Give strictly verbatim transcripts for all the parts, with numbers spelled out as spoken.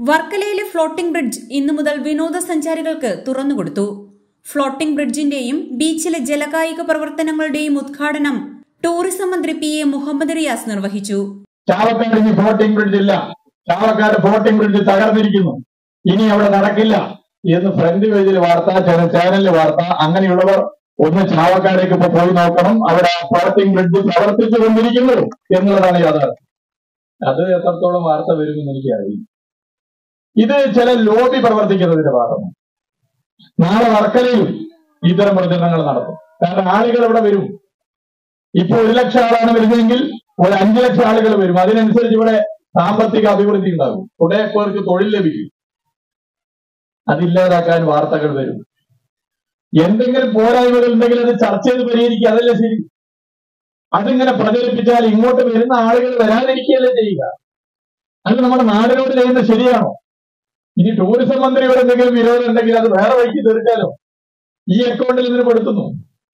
വർക്കലയിലെ floating bridge ഇന്നു മുതൽ വിനോദസഞ്ചാരികൾക്ക് തുറന്നുകൊടുത്തു. ഫ്ലോട്ടിംഗ് ബ്രിഡ്ജിന്റെയും ബീച്ചിലെ ജലകായിക പ്രവർത്തനങ്ങളുടെയും ഉദ്ഘാടനം ടൂറിസം മന്ത്രി പി എ മുഹമ്മദ് റിയാസ് നിർവഹിച്ചു. ചാവക്കാട് ഇനി ഫ്ലോട്ടിംഗ് ബ്രിഡ്ജ് ഇല്ല, ചാവക്കാട് ഫ്ലോട്ടിംഗ് ബ്രിഡ്ജ് തകർന്നിരിക്കുന്നു, ഇനി അവിടെ നടക്കില്ല എന്ന് ഫ്രണ്ട് പേജിൽ വാർത്ത, ചില ചാനലിൽ വാർത്ത. അങ്ങനെയുള്ളവർ ഒന്ന് ചാവക്കാടേക്ക് ഇപ്പൊ പോയി നോക്കണം, അവിടെ ഫ്ലോട്ടിംഗ് ബ്രിഡ്ജ് പ്രവർത്തിച്ചു കൊണ്ടിരിക്കുന്നു എന്നുള്ളതാണ് യാഥാർത്ഥ്യം. അത് എത്രത്തോളം വാർത്ത വരുമെന്ന് എനിക്കറിയില്ല. ഇത് ചില ലോബി പ്രവർത്തിക്കുന്നതിന്റെ ഭാഗമാണ്. നാളെ വർക്കലയിലും ഇത്തരം പ്രചരണങ്ങൾ നടത്തും. കാരണം ആളുകൾ ഇവിടെ വരും. ഇപ്പൊ ഒരു ലക്ഷം ആളാണ് വരുന്നതെങ്കിൽ ഒരു അഞ്ചു ലക്ഷം ആളുകൾ വരും. അതിനനുസരിച്ച് ഇവിടെ സാമ്പത്തിക അഭിവൃദ്ധി ഉണ്ടാകും, കുറെ പേർക്ക് തൊഴിൽ ലഭിക്കും. അതില്ലാതാക്കാൻ വാർത്തകൾ വരും. എന്തെങ്കിലും പോരായ്മകൾ ഉണ്ടെങ്കിൽ അത് ചർച്ച ചെയ്ത് പരിഹരിക്കുക, അതല്ലേ ശരി. അതിങ്ങനെ പ്രചരിപ്പിച്ചാൽ ഇങ്ങോട്ട് വരുന്ന ആളുകൾ വരാതിരിക്കുകയല്ലേ ചെയ്യുക. അത് നമ്മുടെ നാടിനോട് ചെയ്യുന്നത് ശരിയാണോ? ഇനി ടൂറിസം മന്ത്രിയോട് എന്തെങ്കിലും വിരോധം ഉണ്ടെങ്കിൽ അത് വേറെ വഴിക്ക് തീർക്കാലോ. ഈ അക്കൗണ്ടിൽ ഇതിന് പെടുത്തുന്നു.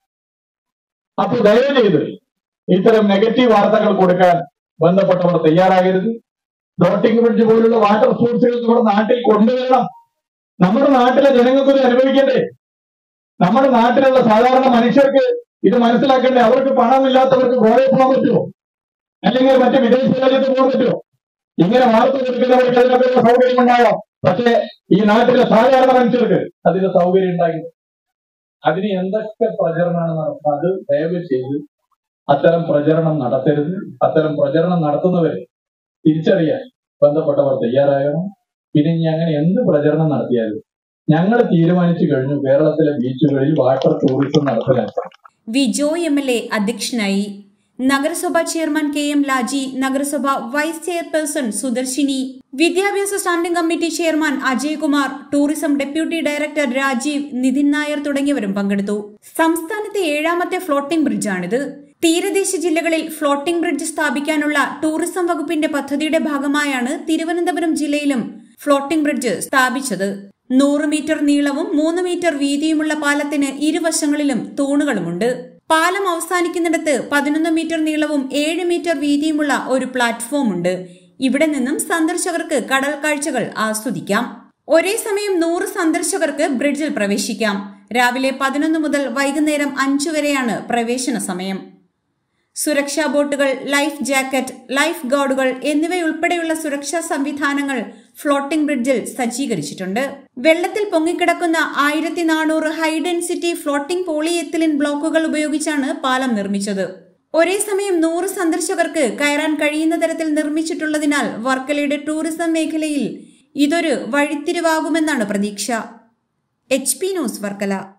അപ്പൊ ദയവ് ചെയ്ത് ഇത്തരം നെഗറ്റീവ് വാർത്തകൾ കൊടുക്കാൻ ബന്ധപ്പെട്ടവർ തയ്യാറാകരുത്. ഫ്ലോട്ടിംഗ് ബ്രിഡ്ജ് പോലുള്ള വാട്ടർ സ്പോർട്സുകൾ നമ്മുടെ നാട്ടിൽ കൊണ്ടുവരണം. നമ്മുടെ നാട്ടിലെ ജനങ്ങൾക്ക് ഇത് അനുഭവിക്കണ്ടേ? നമ്മുടെ നാട്ടിലുള്ള സാധാരണ മനുഷ്യർക്ക് ഇത് മനസ്സിലാക്കണ്ടേ? അവർക്ക് പണമില്ലാത്തവർക്ക് ഗോവയിൽ പോകാൻ പറ്റുമോ? അല്ലെങ്കിൽ മറ്റ് വിദേശ രാജ്യത്ത് പോകാൻ പറ്റുമോ? ഇങ്ങനെ വാർത്ത കൊടുക്കുന്നവർക്ക് അതിനൊക്കെ സൗകര്യം ഉണ്ടാകാം. പക്ഷേ ഈ നാട്ടിലെ സാധാരണ മനുഷ്യർക്ക് അതിന് സൗകര്യം ഉണ്ടായി. അതിന് എന്തൊക്കെ പ്രചരണമാണ് നടത്തുന്നത്? അത് ദയവ് ചെയ്ത് അത്തരം പ്രചരണം നടത്തരുത്. അത്തരം പ്രചരണം നടത്തുന്നവർ തിരിച്ചറിയാൻ ബന്ധപ്പെട്ടവർ തയ്യാറാകണം. പിന്നെ ഇനി അങ്ങനെ എന്ത് പ്രചരണം നടത്തിയാലും ഞങ്ങൾ തീരുമാനിച്ചു കഴിഞ്ഞു കേരളത്തിലെ ബീച്ചുകളിൽ വാട്ടർ ടൂറിസം നടപ്പിലാക്കാൻ. V Joy M L A അധ്യക്ഷനായി. നഗരസഭാ ചെയർമാൻ കെ എം ലാജി, നഗരസഭ വൈസ് ചെയർപേഴ്സൺ സുദർശിനി, വിദ്യാഭ്യാസ standing committee chairman Ajaykumar, tourism deputy director Rajeev, Nitin Nair തുടങ്ങിയവരും പങ്കെടുത്തു. സംസ്ഥാനത്തെ ഏഴാമത്തെ ഫ്ലോട്ടിംഗ് ബ്രിഡ്ജാണിത്. തീരദേശ ജില്ലകളിൽ ഫ്ലോട്ടിംഗ് ബ്രിഡ്ജ് സ്ഥാപിക്കാനുള്ള ടൂറിസം വകുപ്പിന്റെ പദ്ധതിയുടെ ഭാഗമായാണ് തിരുവനന്തപുരം ജില്ലയിലും ഫ്ലോട്ടിംഗ് ബ്രിഡ്ജ് സ്ഥാപിച്ചത്. നൂറ് മീറ്റർ നീളവും മൂന്ന് മീറ്റർ വീതിയുമുള്ള പാലത്തിന് ഇരുവശങ്ങളിലും തൂണുകളുമുണ്ട്. പാലം അവസാനിക്കുന്നിടത്ത് പതിനൊന്ന് മീറ്റർ നീളവും ഏഴ് മീറ്റർ വീതിയുമുള്ള ഒരു പ്ലാറ്റ്ഫോം ഉണ്ട്. ഇവിടെ നിന്നും സന്ദർശകർക്ക് കടൽ കാഴ്ചകൾ ആസ്വദിക്കാം. ഒരേ സമയം നൂറ് സന്ദർശകർക്ക് ബ്രിഡ്ജിൽ പ്രവേശിക്കാം. രാവിലെ പതിനൊന്ന് മുതൽ വൈകുന്നേരം അഞ്ചു വരെയാണ് പ്രവേശന സമയം. സുരക്ഷാ ബോട്ടുകൾ, ലൈഫ് ജാക്കറ്റ്, ലൈഫ് ഗാർഡുകൾ എന്നിവയുൾപ്പെടെയുള്ള സുരക്ഷാ സംവിധാനങ്ങൾ ഫ്ലോട്ടിംഗ് ബ്രിഡ്ജിൽ സജ്ജീകരിച്ചിട്ടുണ്ട്. വെള്ളത്തിൽ പൊങ്ങിക്കിടക്കുന്ന ആയിരത്തി നാനൂറ് ഹൈ ഡെൻസിറ്റി ഫ്ലോട്ടിംഗ് പോളിയെത്തിലിൻ ബ്ലോക്കുകൾ ഉപയോഗിച്ചാണ് പാലം നിർമ്മിച്ചത്. ഒരേ സമയം നൂറ് സന്ദർശകർക്ക് കയറാൻ കഴിയുന്ന തരത്തിൽ നിർമ്മിച്ചിട്ടുള്ളതിനാൽ വർക്കലയുടെ ടൂറിസം മേഖലയിൽ ഇതൊരു വഴിത്തിരിവാകുമെന്നാണ് പ്രതീക്ഷ. H P news Varkala.